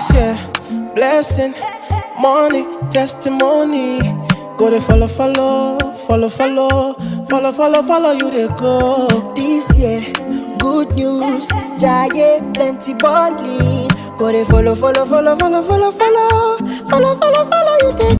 This year, blessing, money, testimony. Go to follow, you they go. This year, good news, giant plenty balling. Go to follow, you they